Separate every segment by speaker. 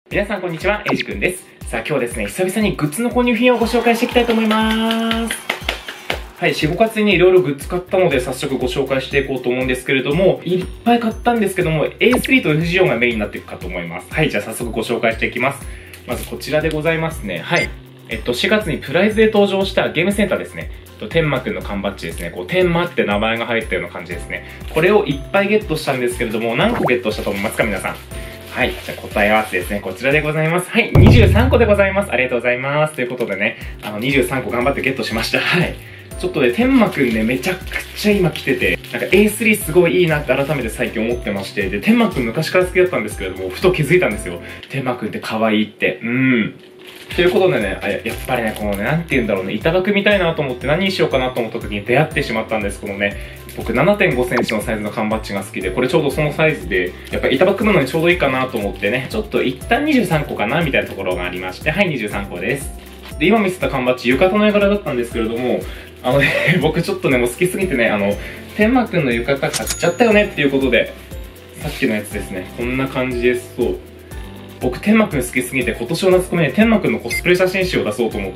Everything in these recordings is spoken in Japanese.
Speaker 1: 皆さんこんにちは、エイジくんです。さあ今日はですね、久々にグッズの購入品をご紹介していきたいと思います。はい、4、5月にいろいろグッズ買ったので早速ご紹介していこうと思うんですけれども、いっぱい買ったんですけども、A3 と FGO がメインになっていくかと思います。はい、じゃあ早速ご紹介していきます。まずこちらでございますね。はい。4月にプライズで登場したゲームセンターですね。天馬くんの缶バッジですね。こう、天馬って名前が入ったような感じですね。これをいっぱいゲットしたんですけれども、何個ゲットしたと思いますか、皆さん。はい。じゃあ答え合わせですね。こちらでございます。はい。23個でございます。ありがとうございます。ということでね、23個頑張ってゲットしました。はい。ちょっとね、天馬くんね、めちゃくちゃ今来てて、なんか A3 すごいいいなって改めて最近思ってまして、で、天馬くん昔から好きだったんですけれども、ふと気づいたんですよ。天馬くんって可愛いって。ということでね、やっぱりね、このね、なんて言うんだろうね、板枠見たいなと思って何にしようかなと思った時に出会ってしまったんです。このね、僕 7.5 センチのサイズの缶バッジが好きで、これちょうどそのサイズで、やっぱ板枠なのにちょうどいいかなと思ってね、ちょっと一旦23個かなみたいなところがありまして、はい、23個です。で、今見せた缶バッジ、浴衣の絵柄だったんですけれども、僕ちょっとね、もう好きすぎてね、天馬くんの浴衣買っちゃったよねっていうことで、さっきのやつですね、こんな感じです。そう。僕、天馬くん好きすぎて、今年の夏コミで天馬くんのコスプレ写真集を出そうと思って、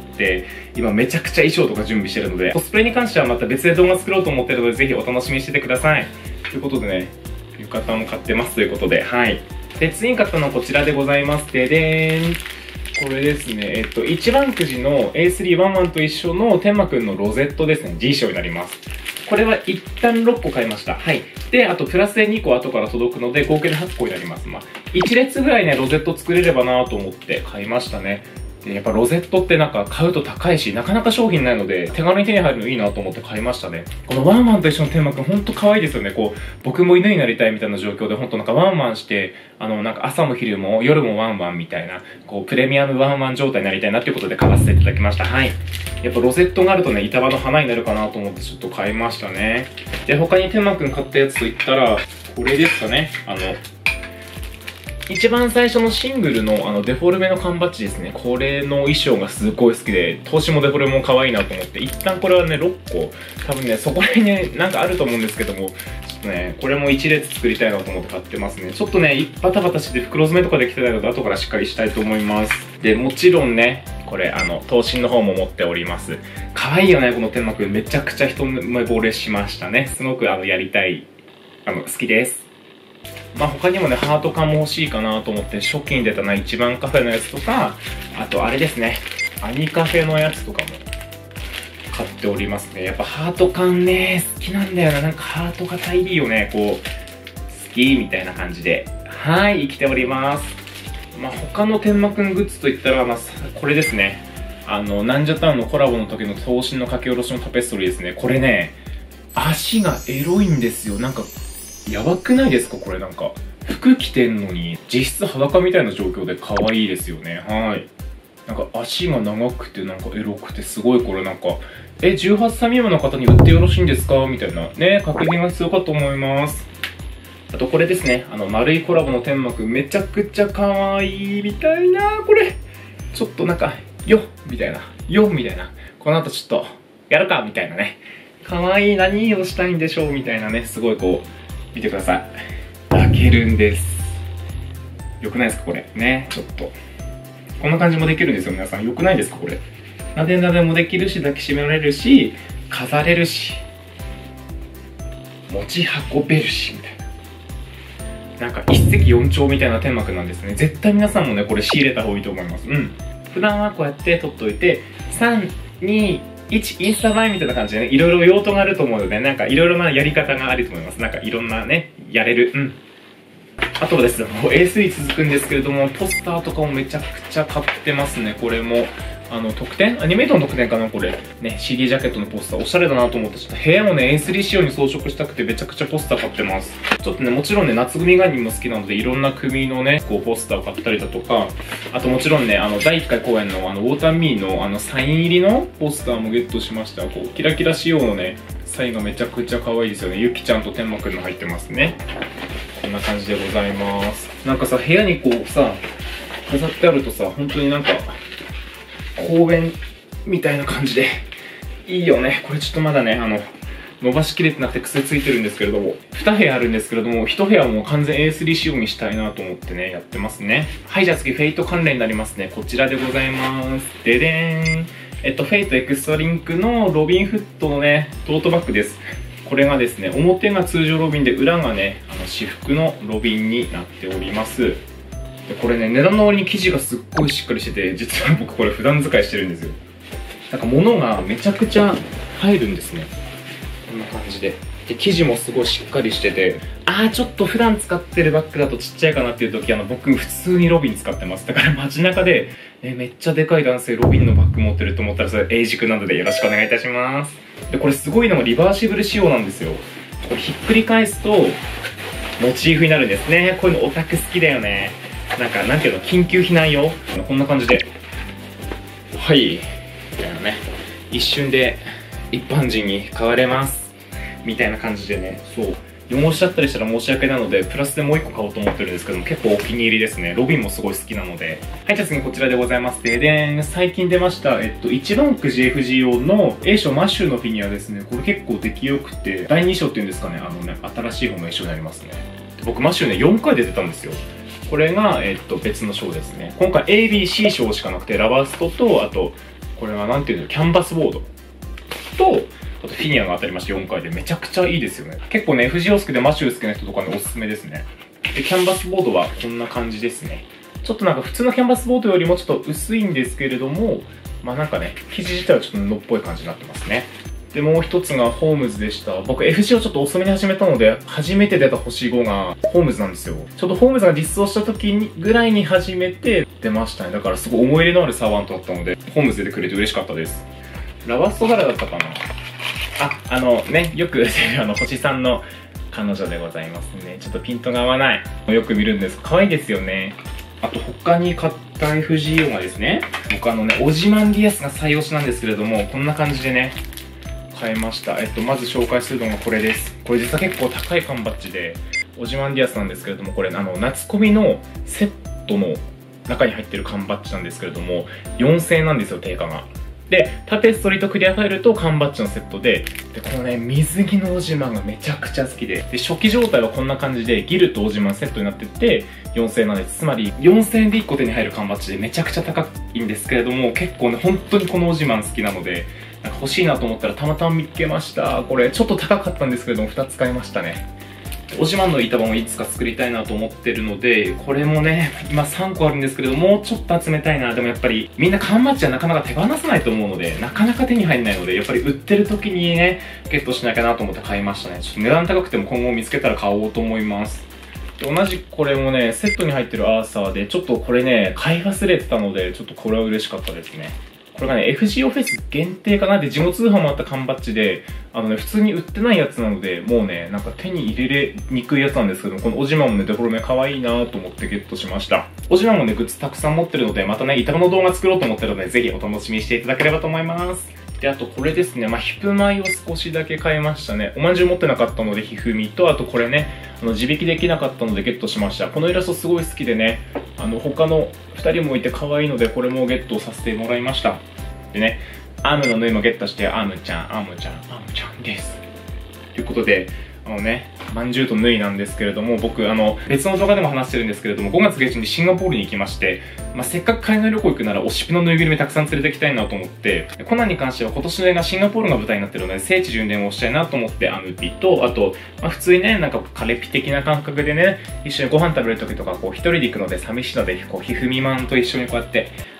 Speaker 1: 今めちゃくちゃ衣装とか準備してるので、コスプレに関してはまた別で動画作ろうと思ってるので、ぜひお楽しみにしててください。ということでね、浴衣も買ってますということで、はい。で、次に買ったのはこちらでございます。ででーん。これですね、1番くじの A311 と一緒の天馬くんのロゼットですね、G 賞になります。これは一旦6個買いました。はい。で、あとプラスで2個後から届くので、合計で8個になります。まあ、1列ぐらいね、ロゼット作れればなと思って買いましたね。で、やっぱロゼットってなんか買うと高いし、なかなか商品ないので、手軽に手に入るのいいなと思って買いましたね。このワンワンと一緒の天馬くんほんと可愛いですよね。こう、僕も犬になりたいみたいな状況で、ほんとなんかワンワンして、なんか朝も昼も夜もワンワンみたいな、こう、プレミアムワンワン状態になりたいなっていうことで買わせていただきました。はい。やっぱロゼットがあるとね、板場の花になるかなと思ってちょっと買いましたね。で、他に天馬くん買ったやつといったら、これですかね。一番最初のシングルのデフォルメの缶バッジですね。これの衣装がすごい好きで、投資もデフォルメも可愛いなと思って、一旦これはね、6個、多分ね、そこら辺にね、なんかあると思うんですけども、ちょっとね、これも1列作りたいなと思って買ってますね。ちょっとね、バタバタして袋詰めとかできてないので、後からしっかりしたいと思います。で、もちろんね、これ、頭身の方も持っております。可愛いよね、この天馬くん。めちゃくちゃ一目惚れしましたね。すごくやりたい、好きです。まあ他にもね、ハート缶も欲しいかなと思って、初期に出たな、一番カフェのやつとか、あとあれですね、アニカフェのやつとかも買っておりますね。やっぱハート缶ね、好きなんだよな。なんかハート型いいよね、こう、好きみたいな感じで。はい、生きております。まあ他の天馬くんグッズといったら、まあこれですね。ナンジャタウンのコラボの時の頭身の書き下ろしのタペストリーですね。これね、足がエロいんですよ。なんか、やばくないですかこれなんか。服着てんのに、実質裸みたいな状況で可愛いですよね。はい。なんか足が長くてなんかエロくてすごいこれなんか、18歳未満の方に売ってよろしいんですかみたいなね、確認が必要かと思います。あとこれですね。丸いコラボの天馬くんめちゃくちゃ可愛いみたいな、これ。ちょっとなんか、よみたいな。よみたいな。この後ちょっと、やるかみたいなね。可愛い何をしたいんでしょうみたいなね。すごいこう、見てください。開けるんです。よくないですかこれ。ね。ちょっと。こんな感じもできるんですよ、皆さん。よくないですかこれ。なでなでもできるし、抱きしめられるし、飾れるし、持ち運べるし、みたいな。なんか一石四鳥みたいな天馬くんなんですね。絶対皆さんもね、これ仕入れた方がいいと思います。普段はこうやって撮っといて、3、2、1、インスタ映えみたいな感じでね、いろいろ用途があると思うので、なんかいろいろなやり方があると思います。なんかいろんなね、やれる。あとはですね、もう A3 続くんですけれども、ポスターとかもめちゃくちゃ買ってますね。これも、特典アニメートの特典かなこれ。ね、CD ジャケットのポスター、おしゃれだなと思って、ちょっと部屋をね、A3 仕様に装飾したくて、めちゃくちゃポスター買ってます。ちょっとね、もちろんね、夏組ガニも好きなので、いろんな組のね、こう、ポスターを買ったりだとか、あともちろんね、第1回公演の、ウォーターミーの、サイン入りのポスターもゲットしました。こう、キラキラ仕様のね、サインがめちゃくちゃ可愛いですよね。ゆきちゃんと天馬くんの入ってますね。こんな感じでございます。なんかさ、部屋にこうさ、飾ってあるとさ、本当になんか、公園みたいな感じで、いいよね。これちょっとまだね、 伸ばしきれてなくて癖ついてるんですけれども、2部屋あるんですけれども、1部屋はもう完全 A3 仕様にしたいなと思ってね、やってますね。はい、じゃあ次、フェイト関連になりますね。こちらでございます。ででーん。フェイトエクストラリンクのロビンフットのね、トートバッグです。これがですね、表が通常ロビンで、裏がね、私服のロビンになっております。でこれね、値段の割に生地がすっごいしっかりしてて、実は僕これ普段使いしてるんですよ。なんか物がめちゃくちゃ入るんですね。こんな感じで。で、生地もすごいしっかりしてて、ちょっと普段使ってるバッグだとちっちゃいかなっていう時、僕普通にロビン使ってます。だから街中で、めっちゃでかい男性ロビンのバッグ持ってると思ったら、それエイジ君なのでよろしくお願いいたします。で、これすごいのがリバーシブル仕様なんですよ。これひっくり返すと、モチーフになるんですね。こういうのオタク好きだよね。なんていうの、緊急避難用こんな感じで。はい。みたいなね。一瞬で一般人に変われます。みたいな感じでね、そう。汚しちゃったりしたら申し訳ないので、プラスでもう1個買おうと思ってるんですけども、結構お気に入りですね。ロビンもすごい好きなので。はい、じゃあ次こちらでございます。ででん、最近出ました、1番区 GFG 用の A 賞マッシュルのフィギュアですね。これ結構出来良くて、第2章っていうんですかね、新しい方の A 賞になりますね。僕マッシュルね、4回出てたんですよ。これが、別の賞ですね。今回 ABC 賞しかなくて、ラバーストと、あと、これはなんていうの、キャンバスボードと、あとフィギュアが当たりまして4回でめちゃくちゃいいですよね。結構ね、FGO好きでマッシュル好きな人とかにおすすめですね。で、キャンバスボードはこんな感じですね。ちょっとなんか普通のキャンバスボードよりもちょっと薄いんですけれども、まあなんかね、生地自体はちょっと布っぽい感じになってますね。で、もう一つがホームズでした。僕 FGO ちょっと遅めに始めたので、初めて出た星5がホームズなんですよ。ちょっとホームズが実装した時にぐらいに初めて出ましたね。だからすごい思い入れのあるサーバントだったので、ホームズ出てくれて嬉しかったです。ラバスト誰だったかなよく星さんの彼女でございますね。ちょっとピントが合わない。よく見るんです。可愛いですよね。あと他に買った FGO がですね、僕オジマンディアスが最推しなんですけれども、こんな感じでね、買いました。まず紹介するのがこれです。これ実は結構高い缶バッジで、オジマンディアスなんですけれども、これ夏コミのセットの中に入ってる缶バッジなんですけれども、4000円なんですよ、定価が。で、タペストリーとクリアファイルと缶バッジのセットで、このね、水着のオジマンがめちゃくちゃ好きで、初期状態はこんな感じで、ギルとオジマンセットになってて、4000円なんです。つまり、4000円で1個手に入る缶バッジでめちゃくちゃ高いんですけれども、結構ね、本当にこのオジマン好きなので、欲しいなと思ったらたまたま見つけました。これ、ちょっと高かったんですけれども、2つ買いましたね。オジマンの板版をいつか作りたいなと思ってるので、これもね、今3個あるんですけれども、もうちょっと集めたいな。でもやっぱり、みんな缶バッジはなかなか手放せないと思うので、なかなか手に入んないので、やっぱり売ってる時にね、ゲットしなきゃなと思って買いましたね。ちょっと値段高くても今後見つけたら買おうと思います。で同じこれもね、セットに入ってるアーサーで、ちょっとこれね、買い忘れてたので、ちょっとこれは嬉しかったですね。これがね、FGO フェス限定かなって地元通販もあった缶バッジで、普通に売ってないやつなので、もうね、なんか手に入れにくいやつなんですけども、このオジマンもね、デフォルメ可愛いなと思ってゲットしました。オジマンもね、グッズたくさん持ってるので、またね、板の動画作ろうと思ってるので、ぜひお楽しみにしていただければと思います。で、あとこれですね、ヒプマイを少しだけ買いましたね。おまんじゅう持ってなかったので、ひふみと、あとこれね、自引きできなかったのでゲットしました。このイラストすごい好きでね、他の2人もいて可愛いので、これもゲットさせてもらいました。でね、アームの縫いもゲットして、アームちゃんです。ということで、まんじゅうと縫いなんですけれども、僕、別の動画でも話してるんですけれども、5月下旬にシンガポールに行きまして、せっかく海外旅行行くなら、推しピのぬいぐるみたくさん連れて行きたいなと思って、コナンに関しては今年の映画シンガポールが舞台になってるので、聖地巡礼をしたいなと思って、アムピと、あと、普通にね、なんかカレピ的な感覚でね、一緒にご飯食べる時とか、一人で行くので寂しいので、ひふみまんと一緒にこうやって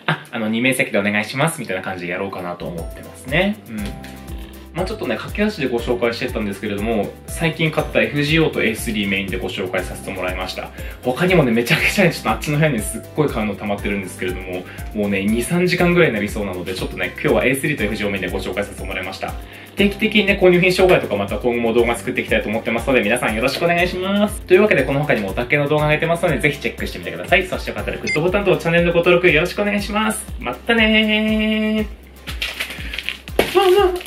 Speaker 1: 、2名席でお願いしますみたいな感じでやろうかなと思ってますね。ちょっとね、駆け足でご紹介してたんですけれども、最近買った FGO と A3 メインでご紹介させてもらいました。他にもね、めちゃくちゃね、ちょっとあっちの部屋にすっごい買うの溜まってるんですけれども、もうね、2、3時間ぐらいになりそうなので、ちょっとね、今日は A3 と FGO メインでご紹介させてもらいました。定期的にね、購入品紹介とかまた今後も動画作っていきたいと思ってますので、皆さんよろしくお願いします。というわけで、この他にもおたけの動画が出てますので、ぜひチェックしてみてください。そしてよかったらグッドボタンとチャンネルのご登録よろしくお願いします。またねー。